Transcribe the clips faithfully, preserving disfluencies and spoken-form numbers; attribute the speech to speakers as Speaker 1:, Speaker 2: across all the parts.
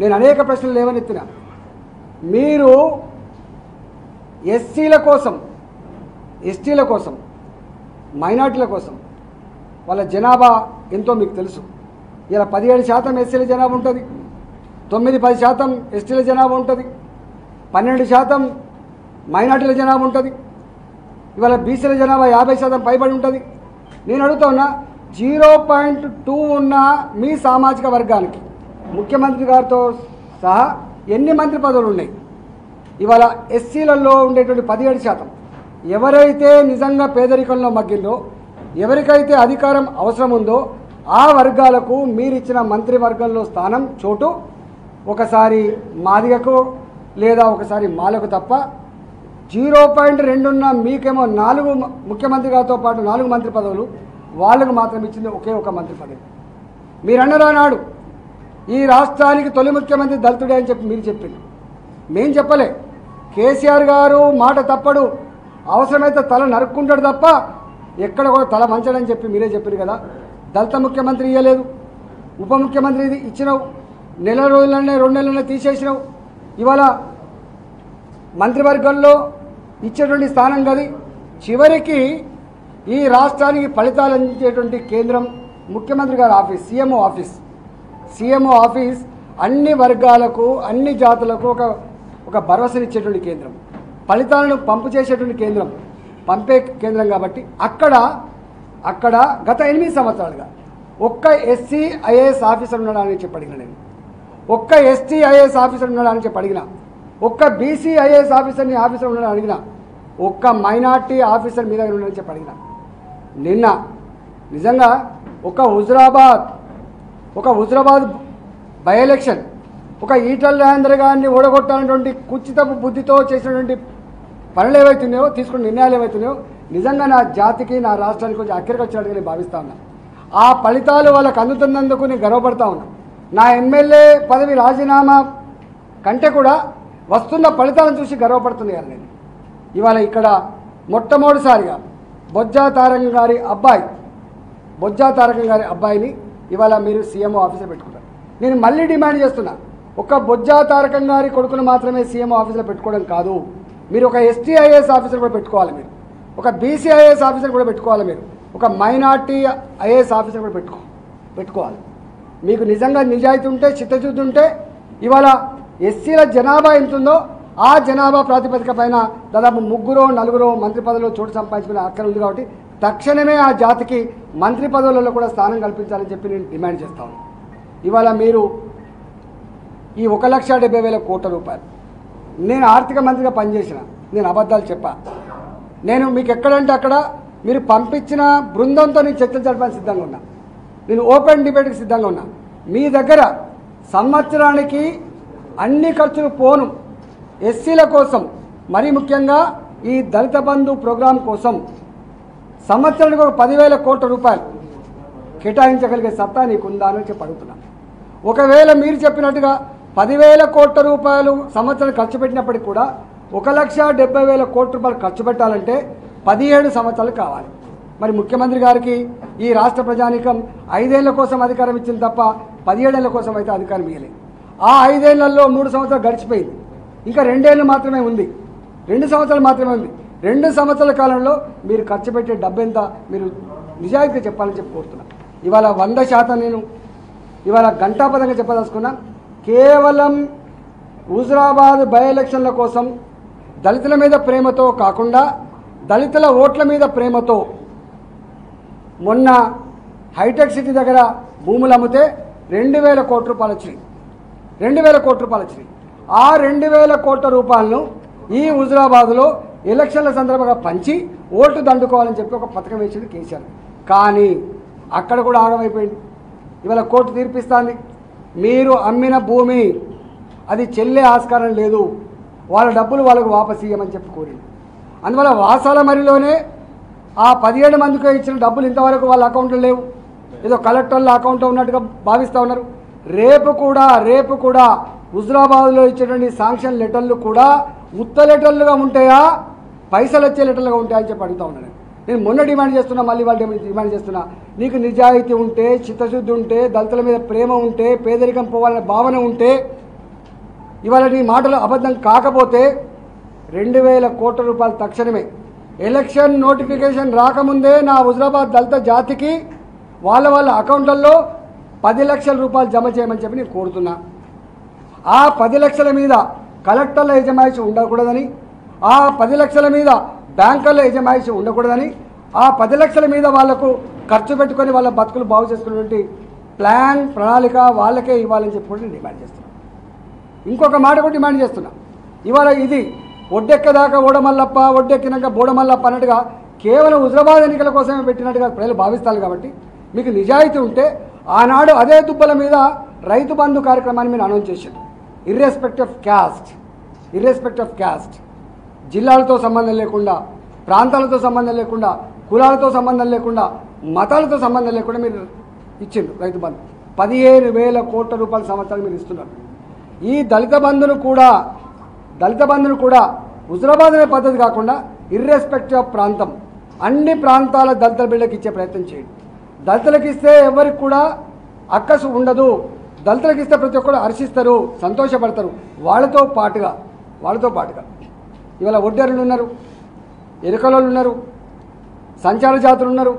Speaker 1: నేను అనేక ప్రశ్నలు లేవనెత్తిన. మీరు ఎస్సీల కోసం, ఎస్టీల కోసం, మైనార్టీల కోసం వాళ్ళ జనాభా ఎంతో మీకు తెలుసు. ఇలా పదిహేడు శాతం ఎస్సీల జనాభా ఉంటుంది, తొమ్మిది పది శాతం ఎస్టీల జనాభా ఉంటుంది, పన్నెండు శాతం మైనార్టీల జనాభా ఉంటుంది. ఇవాళ బీసీల జనాభా యాభై శాతం పైబడి ఉంటుంది. నేను అడుగుతా ఉన్నా, జీరో పాయింట్ టూ ఉన్న మీ సామాజిక వర్గానికి ముఖ్యమంత్రి గారితో సహా ఎన్ని మంత్రి పదవులు ఉన్నాయి? ఇవాళ ఎస్సీలలో ఉండేటువంటి పదిహేడు శాతం ఎవరైతే నిజంగా పేదరికంలో మగ్గిందో, ఎవరికైతే అధికారం అవసరం ఉందో ఆ వర్గాలకు మీరిచ్చిన మంత్రివర్గంలో స్థానం, చోటు ఒకసారి మాదిగకు లేదా ఒకసారి మాలకు తప్ప జీరో పాయింట్ రెండున్న మీకేమో నాలుగు ముఖ్యమంత్రి గారితో పాటు నాలుగు మంత్రి పదవులు, వాళ్ళకు మాత్రం ఇచ్చింది ఒకే ఒక మంత్రి పదవి. మీరన్నరా నాడు ఈ రాష్ట్రానికి తొలి ముఖ్యమంత్రి దళితుడే అని చెప్పి మీరు చెప్పింది, మేం చెప్పలే. కేసీఆర్ గారు మాట తప్పడు, అవసరమైతే తల నరుక్కుంటాడు తప్ప ఎక్కడ కూడా తల వంచడని చెప్పి మీరే చెప్పారు కదా. దళిత ముఖ్యమంత్రి ఇవ్వలేదు, ఉప ముఖ్యమంత్రి ఇచ్చినావు, నెల రోజులనే రెండు నెలలనే తీసేసినావు. ఇవాళ మంత్రివర్గంలో ఇచ్చేటువంటి స్థానం కది. చివరికి ఈ రాష్ట్రానికి ఫలితాలు అందించేటువంటి కేంద్రం ముఖ్యమంత్రి గారి office, CMO office. CMO office అన్ని వర్గాలకు, అన్ని జాతులకు ఒక ఒక భరోసానిచ్చేటువంటి కేంద్రం, ఫలితాలను పంపు చేసేటువంటి కేంద్రం, పంపే కేంద్రం. కాబట్టి అక్కడ అక్కడ గత ఎనిమిది సంవత్సరాలుగా ఒక్క ఎస్సీ ఐఏఎస్ ఆఫీసర్ ఉన్నాడని చెప్పి అడిగిన, నేను ఒక్క ఎస్టీ ఐఏఎస్ ఆఫీసర్ ఉన్నాడని చెప్పి అడిగిన, ఒక్క బీసీ ఐఏఎస్ ఆఫీసర్ని ఆఫీసర్ ఉన్నాడని అడిగిన, ఒక్క మైనార్టీ ఆఫీసర్ మీద ఉన్నాడని చెప్పి అడిగిన. నిన్న నిజంగా ఒక హుజురాబాద్ ఒక హుజురాబాద్ బై ఎలక్షన్, ఒక ఈటల రాజేందర్ గారిని ఓడగొట్టాలన్నటువంటి కుచితపు బుద్ధితో చేసినటువంటి పనులు ఏవైతున్నాయో, తీసుకున్న నిర్ణయాలు ఏవైతున్నాయో నిజంగా నా జాతికి, నా రాష్ట్రానికి కొంచెం అక్కడికి వచ్చినట్టుగా నేను భావిస్తా ఉన్నా. ఆ ఫలితాలు వాళ్ళకు అందుతున్నందుకు నేను గర్వపడతా ఉన్నా. నా ఎమ్మెల్యే పదవి రాజీనామా కంటే కూడా వస్తున్న ఫలితాలను చూసి గర్వపడుతున్నాను నేను. ఇవాళ ఇక్కడ మొట్టమొదటిసారిగా బొజ్జా తారకం గారి అబ్బాయి బొజ్జా తారకం గారి అబ్బాయిని ఇవాళ మీరు సీఎంఓ ఆఫీసర్ పెట్టుకున్నారు. నేను మళ్ళీ డిమాండ్ చేస్తున్నా, ఒక్క బొజ్జా తారకం గారి కొడుకును మాత్రమే సీఎంఓ ఆఫీసర్లో పెట్టుకోవడం కాదు, మీరు ఒక ఎస్టీ ఐఏఎస్ ఆఫీసర్ కూడా పెట్టుకోవాలి, మీరు ఒక బీసీ ఐఏఎస్ ఆఫీసర్ కూడా పెట్టుకోవాలి, మీరు ఒక మైనార్టీ ఐఏఎస్ ఆఫీసర్ కూడా పెట్టుకో పెట్టుకోవాలి మీకు నిజంగా నిజాయితీ ఉంటే, చిత్తశుద్ధి ఉంటే ఇవాళ ఎస్సీల జనాభా ఎంతుందో ఆ జనాభా ప్రాతిపదిక పైన దాదాపు ముగ్గురో నలుగురో మంత్రి పదవిలో చోటు సంపాదించుకునే హక్కు ఉంది. కాబట్టి తక్షణమే ఆ జాతికి మంత్రి పదవులలో కూడా స్థానం కల్పించాలని చెప్పి నేను డిమాండ్ చేస్తాను. ఇవాళ మీరు ఈ ఒక లక్ష డెబ్బై వేల కోట్ల రూపాయలు, నేను ఆర్థిక మంత్రిగా పనిచేసిన, నేను అబద్ధాలు చెప్పా. నేను మీకు ఎక్కడంటే అక్కడ మీరు పంపించిన బృందంతో నేను చర్చలు జరపడానికి సిద్ధంగా ఉన్నా, నేను ఓపెన్ డిబేట్కి సిద్ధంగా ఉన్నా. మీ దగ్గర సంవత్సరానికి అన్ని ఖర్చులు పోను ఎస్సీల కోసం, మరీ ముఖ్యంగా ఈ దళిత బంధు ప్రోగ్రాం కోసం సంవత్సరానికి ఒక పదివేల కోట్ల రూపాయలు కేటాయించగలిగే సత్తా నీకుందా అని చెప్పి అడుగుతున్నా. ఒకవేళ మీరు చెప్పినట్టుగా పదివేల కోట్ల రూపాయలు సంవత్సరం ఖర్చు పెట్టినప్పటికీ కూడా ఒక లక్ష డెబ్బై వేల కోట్ల రూపాయలు ఖర్చు పెట్టాలంటే పదిహేడు సంవత్సరాలు కావాలి. మరి ముఖ్యమంత్రి గారికి ఈ రాష్ట్ర ప్రజానీకం ఐదేళ్ల కోసం అధికారం ఇచ్చింది తప్ప పదిహేడేళ్ల కోసం అయితే అధికారం ఇవ్వలేదు. ఆ ఐదేళ్లలో మూడు సంవత్సరాలు గడిచిపోయింది, ఇంకా రెండేళ్ళు మాత్రమే ఉంది, రెండు సంవత్సరాలు మాత్రమే ఉంది. రెండు సంవత్సరాల కాలంలో మీరు ఖర్చు పెట్టే డబ్బు ఎంత మీరు నిజాయితీగా చెప్పాలని చెప్పి కోరుతున్నా. ఇవాళ వంద శాతం నేను ఇవాళ గంటాపదంగా చెప్పదలుచుకున్నా. కేవలం హుజురాబాద్ బై ఎలక్షన్ల కోసం దళితుల మీద ప్రేమతో కాకుండా దళితుల ఓట్ల మీద ప్రేమతో మొన్న హైటెక్ సిటీ దగ్గర భూములు అమ్మితే రెండు వేల కోట్ల రూపాయలు వచ్చినాయి రెండు వేల కోట్ల రూపాయలు వచ్చినాయి ఆ రెండు వేల కోట్ల రూపాయలను ఈ హుజురాబాద్లో ఎలక్షన్ల సందర్భంగా పంచి ఓటు దండుకోవాలని చెప్పి ఒక పథకం వేసింది కేసీఆర్. కానీ అక్కడ కూడా ఆగమైపోయింది. ఇవాళ కోర్టు తీర్పిస్తుంది, మీరు అమ్మిన భూమి అది చెల్లే ఆస్కారం లేదు, వాళ్ళ డబ్బులు వాళ్ళకు వాపసు ఇవ్వమని చెప్పి కోరింది. అందువల్ల వాసాల మరిలోనే ఆ పదిహేడు మందికి ఇచ్చిన డబ్బులు ఇంతవరకు వాళ్ళ అకౌంట్లో లేవు, ఏదో కలెక్టర్ల అకౌంట్లో ఉన్నట్టుగా భావిస్తూ ఉన్నారు. రేపు కూడా రేపు కూడా హుజురాబాద్లో ఇచ్చేటువంటి శాంక్షన్ లెటర్లు కూడా ఉత్త లెటర్లుగా ఉంటాయా, పైసలు వచ్చే లెటర్లుగా ఉంటాయని చెప్పి అడుగుతూ ఉన్నాను. నేను మొన్న డిమాండ్ చేస్తున్నా, మళ్ళీ వాళ్ళు డిమాండ్ చేస్తున్నా, నీకు నిజాయితీ ఉంటే, చిత్తశుద్ధి ఉంటే, దళితుల మీద ప్రేమ ఉంటే, పేదరికం పోవాలనే భావన ఉంటే ఇవాళ నీ మాటలు అబద్ధం కాకపోతే రెండు వేల కోట్ల రూపాయలు తక్షణమే ఎలక్షన్ నోటిఫికేషన్ రాకముందే నా హుజరాబాద్ దళిత జాతికి వాళ్ళ వాళ్ళ అకౌంట్లలో పది లక్షల రూపాయలు జమ చేయమని చెప్పి నేను కోరుతున్నా. ఆ పది లక్షల మీద కలెక్టర్ల యజమాయిషి ఉండకూడదని, ఆ పది లక్షల మీద బ్యాంకర్ల యజమాయిషి ఉండకూడదని, ఆ పది లక్షల మీద వాళ్లకు ఖర్చు పెట్టుకొని వాళ్ళ బతుకులు బాగు చేసుకునేటువంటి ప్లాన్ ప్రణాళిక వాళ్ళకే ఇవ్వాలని చెప్పి కూడా నేను డిమాండ్ చేస్తున్నాను. ఇంకొక మాట కూడా డిమాండ్ చేస్తున్నా. ఇవాళ ఇది ఒడ్డెక్కదాకా ఓడమల్లప్ప, ఒడ్డెక్కినాక బోడమల్లప్ప అన్నట్టుగా కేవలం హుజరాబాద్ ఎన్నికల కోసమే పెట్టినట్టుగా ప్రజలు భావిస్తారు. కాబట్టి మీకు నిజాయితీ ఉంటే ఆనాడు అదే దుబ్బల మీద రైతు బంధు కార్యక్రమాన్ని మీరు అనౌన్స్ చేశారు. Irrespective of caste irrespective of caste జిల్లాలతో సంబంధం లేకుండా, ప్రాంతాలతో సంబంధం లేకుండా, కులాలతో సంబంధం లేకుండా, మతాలతో సంబంధం లేకుండా మీరు ఇచ్చిండ్రు రైతు బంధు. పదిహేను వేల కోట్ల రూపాయల సంవత్సరాలు మీరు ఇస్తున్నారు. ఈ దళిత బంధును కూడా దళిత బంధును కూడా హుజరాబాద్ అనే పద్ధతి కాకుండా ఇర్రెస్పెక్టివ్ ఆఫ్ ప్రాంతం అన్ని ప్రాంతాల దళిత బిడ్డలకు ఇచ్చే ప్రయత్నం చేయండి. దళితులకు ఇస్తే ఎవరికి కూడా అక్కసు ఉండదు. దళితులకు ఇస్తే ప్రతి ఒక్కరు హర్షిస్తారు, సంతోషపడతారు. వాళ్ళతో పాటుగా వాళ్ళతో పాటుగా ఇవాళ ఒడ్డెరులు ఉన్నారు, ఎరుకలోళ్ళు ఉన్నారు, సంచార జాతులు ఉన్నారు.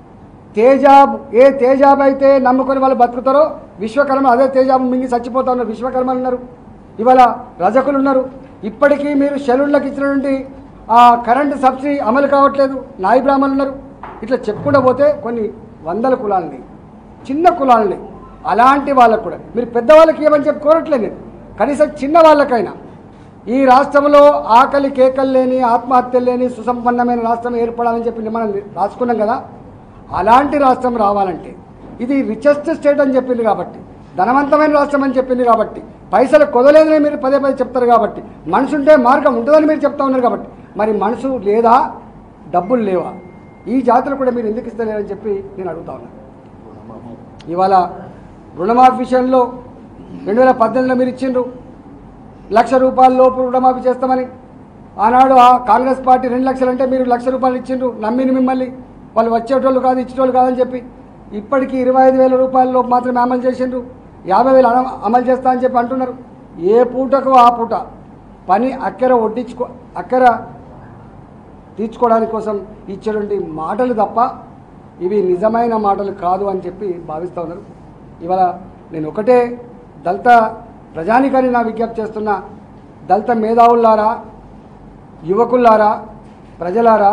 Speaker 1: తేజాబ్ ఏ తేజాబ్ అయితే నమ్ముకొని వాళ్ళు బతుకుతారో విశ్వకర్మ అదే తేజాబ్ మింగి చచ్చిపోతా ఉన్నారు. విశ్వకర్మలు ఉన్నారు, ఇవాళ రజకులు ఉన్నారు. ఇప్పటికీ మీరు షెల్యూళ్ళకి ఇచ్చినటువంటి ఆ కరెంటు సబ్సిడీ అమలు కావట్లేదు. నాయి బ్రాహ్మణులు ఉన్నారు. ఇట్లా చెప్పుకుంటూ పోతే కొన్ని వందల కులాలని, చిన్న కులాలని, అలాంటి వాళ్ళకు కూడా మీరు పెద్దవాళ్ళకి ఏమని చెప్పి కోరట్లేదు. నేను కనీసం చిన్న వాళ్ళకైనా ఈ రాష్ట్రంలో ఆకలి కేకలు లేని, ఆత్మహత్యలు లేని సుసంపన్నమైన రాష్ట్రం ఏర్పడాలని చెప్పి మనం రాసుకున్నాం కదా. అలాంటి రాష్ట్రం రావాలంటే ఇది రిచెస్ట్ స్టేట్ అని చెప్పింది కాబట్టి, ధనవంతమైన రాష్ట్రం అని చెప్పింది కాబట్టి, పైసలు కొదలేదని మీరు పదే పదే చెప్తారు కాబట్టి, మనసు ఉంటే మార్గం ఉంటుందని మీరు చెప్తా ఉన్నారు కాబట్టి, మరి మనసు లేదా, డబ్బులు లేవా? ఈ జాతులు కూడా మీరు ఎందుకు ఇస్తలేరని చెప్పి నేను అడుగుతా ఉన్నాను. ఇవాళ రుణమాఫీ విషయంలో రెండు వేల పద్దెనిమిదిలో మీరు ఇచ్చిండ్రు లక్ష రూపాయల లోపు రుణమాఫీ చేస్తామని. ఆనాడు ఆ కాంగ్రెస్ పార్టీ రెండు లక్షలు అంటే మీరు లక్ష రూపాయలు ఇచ్చిండ్రు. నమ్మిని మిమ్మల్ని వాళ్ళు వచ్చేటోళ్ళు కాదు, ఇచ్చేటోళ్ళు కాదని చెప్పి ఇప్పటికీ ఇరవై ఐదు వేల రూపాయల లోపు మాత్రమే అమలు చేసిండ్రు. యాభై వేలు అమలు చేస్తా అని చెప్పి అంటున్నారు. ఏ పూటకు ఆ పూట పని అక్కర వడ్డించుకో అక్కర తీర్చుకోవడానికి కోసం ఇచ్చేటువంటి మాటలు తప్ప ఇవి నిజమైన మాటలు కాదు అని చెప్పి భావిస్తూ ఉన్నారు. ఇవాళ నేను ఒకటే దళిత ప్రజానికాన్ని నా విజ్ఞప్తి చేస్తున్న, దళిత మేధావులారా, యువకులారా, ప్రజలారా,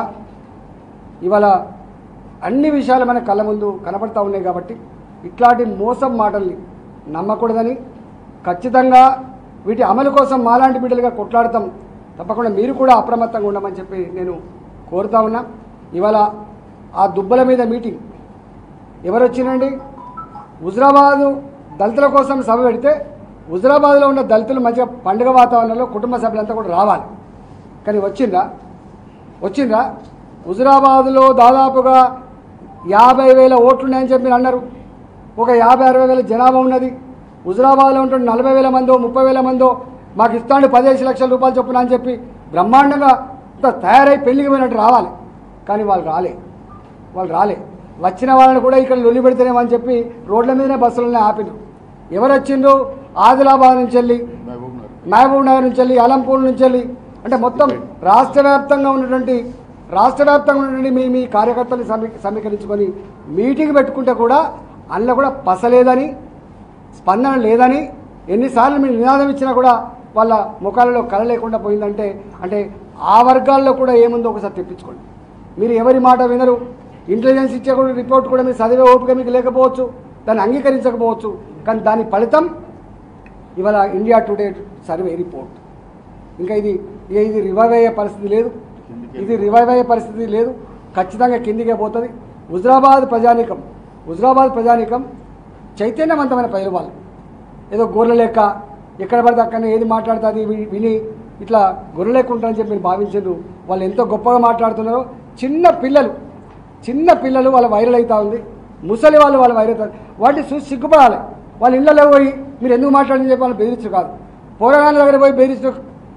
Speaker 1: ఇవాళ అన్ని విషయాలు మన కళ్ళ ముందు కనపడతా ఉన్నాయి కాబట్టి ఇట్లాంటి మోసం మాటల్ని నమ్మకూడదని, ఖచ్చితంగా వీటి అమలు కోసం మాలాంటి బిడ్డలుగా కొట్లాడతాం. తప్పకుండా మీరు కూడా అప్రమత్తంగా ఉండమని చెప్పి నేను కోరుతా ఉన్నా. ఇవాళ ఆ దుబ్బల మీద మీటింగ్ ఎవరు వచ్చినండి? హుజరాబాదు దళితుల కోసం సభ పెడితే హుజరాబాద్లో ఉన్న దళితులు మంచిగా పండుగ వాతావరణంలో కుటుంబ సభ్యులంతా కూడా రావాలి. కానీ వచ్చిందా? వచ్చిందా? హుజరాబాదులో దాదాపుగా యాభై వేల ఓట్లు ఉన్నాయని చెప్పి మీరు అన్నారు. ఒక యాభై అరవై వేల జనాభా ఉన్నది. హుజరాబాద్లో ఉంటున్న నలభై వేల మందో ముప్పై వేల మందో మాకు ఇస్తాండి పదిహేను లక్షల రూపాయలు చొప్పున అని చెప్పి బ్రహ్మాండంగా తయారై పెళ్లికి పోయినట్టు రావాలి. కానీ వాళ్ళు రాలే వాళ్ళు రాలే వచ్చిన వాళ్ళని కూడా ఇక్కడ లొల్లి పెడితేనేమో అని చెప్పి రోడ్ల మీదనే బస్సులనే ఆపినారు. ఎవరు వచ్చిండ్రు? ఆదిలాబాద్ నుంచి వెళ్ళి, మహబూబ్ నగర్ నుంచి వెళ్ళి, అలంపూర్ నుంచి వెళ్ళి, అంటే మొత్తం రాష్ట్ర వ్యాప్తంగా ఉన్నటువంటి రాష్ట్ర వ్యాప్తంగా ఉన్నటువంటి మీ మీ కార్యకర్తలు సమీ సమీకరించుకొని మీటింగ్ పెట్టుకుంటే కూడా అందులో కూడా పసలేదని, స్పందన లేదని, ఎన్నిసార్లు మీరు నినాదం ఇచ్చినా కూడా వాళ్ళ ముఖాలలో కళ లేకుండా పోయిందంటే అంటే ఆ వర్గాల్లో కూడా ఏముందో ఒకసారి తెప్పించుకోండి. మీరు ఎవరి మాట వినరు. ఇంటెలిజెన్స్ ఇచ్చే కూడా రిపోర్ట్ కూడా మీరు చదివే ఓపిక మీకు లేకపోవచ్చు, దాన్ని అంగీకరించకపోవచ్చు. కానీ దాని ఫలితం ఇవాళ ఇండియా టుడే సర్వే రిపోర్ట్. ఇంకా ఇది ఇది రివైవ్ అయ్యే పరిస్థితి లేదు, ఇది రివైవ్ అయ్యే పరిస్థితి లేదు. ఖచ్చితంగా కిందికే పోతుంది. హుజరాబాద్ ప్రజానీకం హుజరాబాద్ ప్రజానీకం చైతన్యవంతమైన ప్రజలు. వాళ్ళు ఏదో గొర్రె లెక్క ఎక్కడ పడితే అక్కడనే ఏది మాట్లాడుతుంది విని ఇట్లా గొర్రె లెక్క ఉంటారని చెప్పి మీరు భావించారు. వాళ్ళు ఎంతో గొప్పగా మాట్లాడుతున్నారో. చిన్న పిల్లలు చిన్న పిల్లలు వాళ్ళ వైరల్ అవుతా ఉంది. ముసలి వాళ్ళు వాళ్ళ వైరల్ అవుతారు. వాటిని చూసి సిగ్గుపడాలి. వాళ్ళ ఇళ్ళలో పోయి మీరు ఎందుకు మాట్లాడని చెప్పి వాళ్ళు బెదిరించు కాదు. పోరాగాల దగ్గర పోయి బెదిరించడం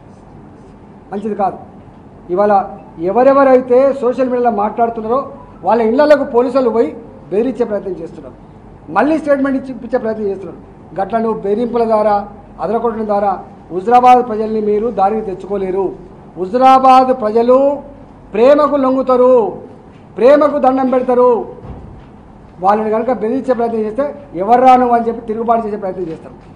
Speaker 1: మంచిది కాదు. ఇవాళ ఎవరెవరైతే సోషల్ మీడియాలో మాట్లాడుతున్నారో వాళ్ళ ఇళ్లకు పోలీసులు పోయి బెదిరించే ప్రయత్నం చేస్తున్నారు. మళ్ళీ స్టేట్మెంట్ ఇచ్చి ఇచ్చే ప్రయత్నం చేస్తున్నారు. గట్ల నువ్వు బెదిరింపుల ద్వారా, అదరకొట్టడం ద్వారా హుజురాబాద్ ప్రజల్ని మీరు దారికి తెచ్చుకోలేరు. హుజురాబాద్ ప్రజలు ప్రేమకు లొంగుతారు, ప్రేమకు దండం పెడతారు. వాళ్ళని కనుక బెదిరించే ప్రయత్నం చేస్తే ఎవరు రాను అని చెప్పి తిరుగుబాటు చేసే ప్రయత్నం చేస్తారు.